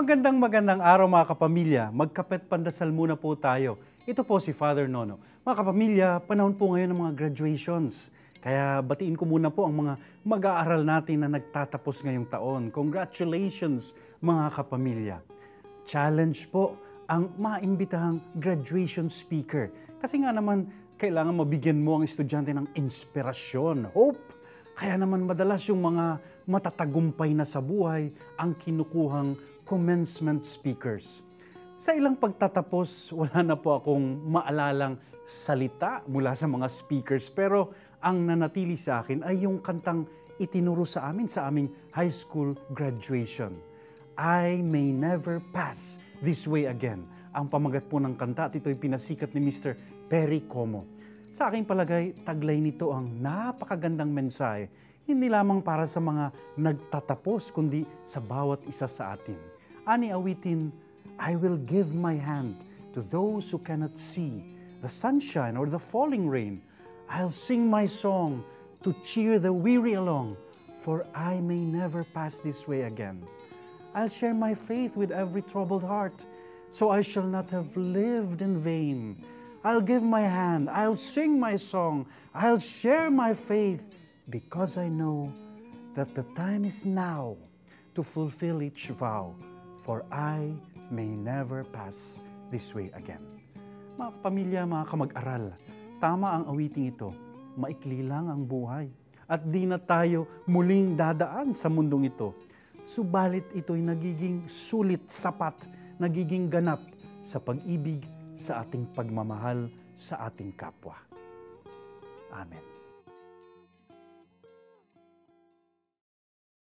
Magandang araw mga kapamilya. Magkapet pandasal muna po tayo. Ito po si Father Nono. Mga kapamilya, panahon po ngayon ng mga graduations. Kaya batiin ko muna po ang mga mag-aaral natin na nagtatapos ngayong taon. Congratulations mga kapamilya. Challenge po ang maimbitahang graduation speaker. Kasi nga naman, kailangan mabigyan mo ang estudyante ng inspirasyon, hope. Kaya naman madalas yung mga matatagumpay na sa buhay ang kinukuhang commencement speakers. Sa ilang pagtatapos, wala na po akong maalalang salita mula sa mga speakers, pero ang nanatili sa akin ay yung kantang itinuro sa amin sa aming high school graduation. I may never pass this way again. Ang pamagat po ng kanta at ito'y pinasikat ni Mr. Perry Como. Sa aking palagay, taglay nito ang napakagandang mensahe, hindi lamang para sa mga nagtatapos, kundi sa bawat isa sa atin. Ani awitin, I will give my hand to those who cannot see the sunshine or the falling rain. I'll sing my song to cheer the weary along, for I may never pass this way again. I'll share my faith with every troubled heart, so I shall not have lived in vain. I'll give my hand, I'll sing my song, I'll share my faith, because I know that the time is now to fulfill each vow, for I may never pass this way again. Mga pamilya, mga kamag-aral, tama ang awiting ito. Maikli lang ang buhay at di na tayo muling dadaan sa mundong ito. Subalit ito'y nagiging sulit, sapat, nagiging ganap sa pag-ibig, sa ating pagmamahal sa ating kapwa. Amen.